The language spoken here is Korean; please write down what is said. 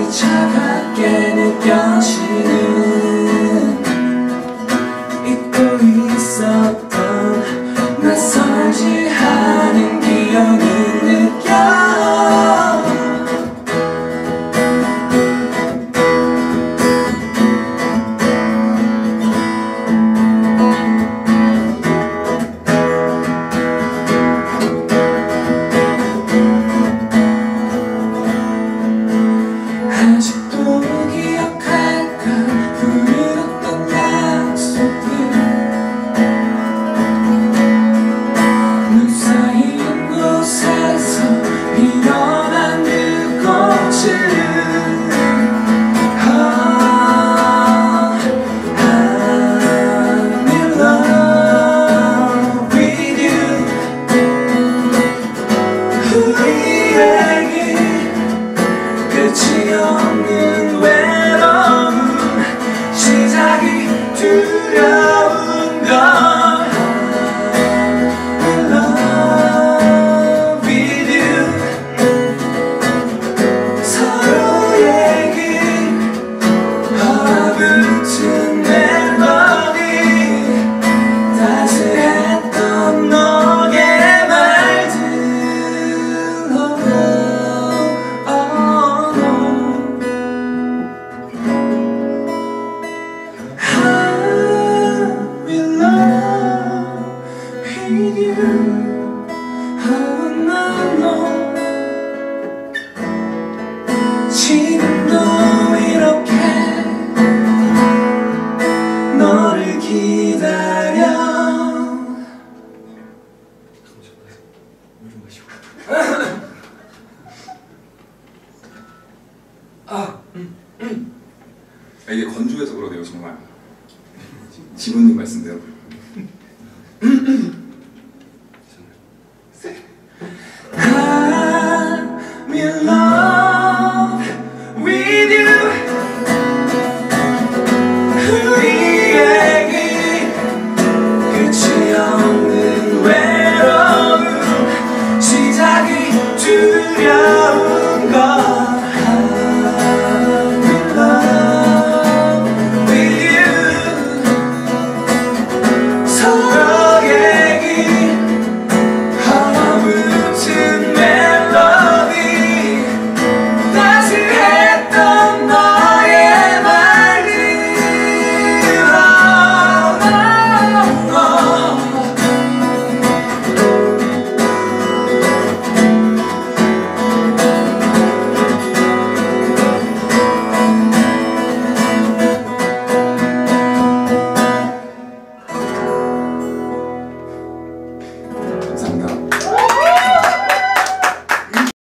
차갑게 느껴지는 잊고 있었던 낯설지 않은 기억을 느껴 아직도 기억할까 부르던 약속들 눈 쌓인 곳에서 피어난 그 꽃을 I'm in love with you 우리에게 끝이 없는 외로움 시작이 두려운 걸 In love with you 서로에게 얼어붙은 멜로디 따스했던 너의 말들 with you, oh no, 지금도 이렇게 너를 기다려. 이게 건조해서 그러네요 정말. 지부님 말씀대로.